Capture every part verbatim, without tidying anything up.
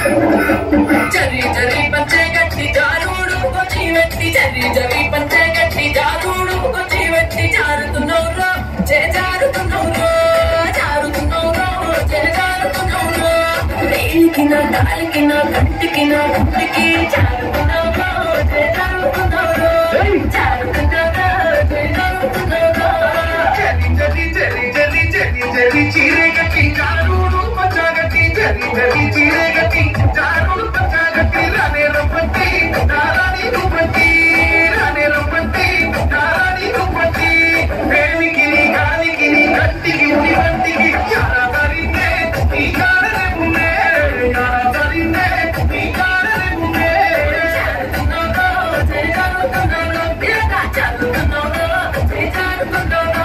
చరి చరి పంచే గట్టి జారుడు కొచ్చి వెట్టి చరి చరి పంచే గట్టి జారుడు కొచ్చి వెట్టి జారుతున్నౌరా చే జారుతున్నౌరా జారుతున్నౌరా చే జారుతున్నౌరా రేలికిన కాలికిన కంటికిన గుంటికి జారుతున్నౌరా చే జారుతున్నౌరా జారుతున్నౌరా చే జారుతున్నౌరా చరి చరి చరి చరి చరి చరి చీరే గట్టి జారుడు పచ్చగట్టి చరి చరి చీరే గట్టి జారుడు పచ్చగట్టి రానే రొప్పట్టి నారాని రొప్పట్టి రానే రొప్పట్టి నారాని రొప్పట్టి వేలికిని గాలికిని గట్టికి ఉని గట్టికి యారా తరిందే ఈ కారనే మునే యారా తరిందే ఈ కారనే మునే జారుతున్నౌరా చే జారుతున్నౌరా బిరగా జారుతున్నౌరా చే జారుతున్నౌరా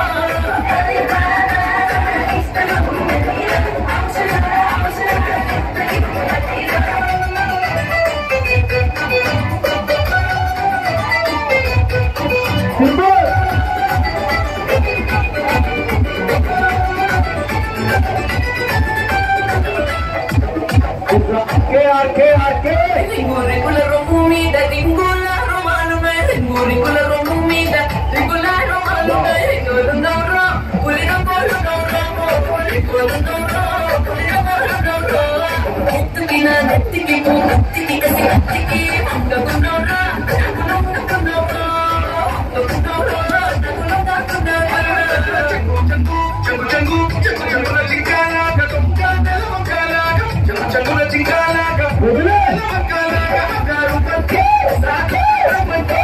రింగుల రొమ్ము మీద రింగుల రొమాలుమే రింగుల రొమ్ము మీద రింగుల రొమాలుమే రింగులున్నౌరా పులిన కోలున్నౌరా పులికొలున్నౌరా పులిన కోలున్నౌరా ఎత్తుకిన నెత్తికి నెత్తికి కసి నెత్తికి వంగకున్నౌరా నగులున్నకున్నౌరా వంగకున్నౌరా నగులున్నకున్నౌరా చెంగు చెంగు చెంగు చెంగు చెంగు చెంగుల చింకాలాగా తుంకాల వంకాలాగా చెంగు చెంగుల చింకాలాగా వంకాలాగా వంకారుపట్టి సాకురపట్టి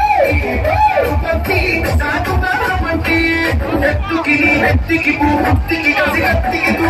రూపట్టి సాకురపట్టి నెత్తుకి నెత్తికి పుత్తికి కసి నెత్తికి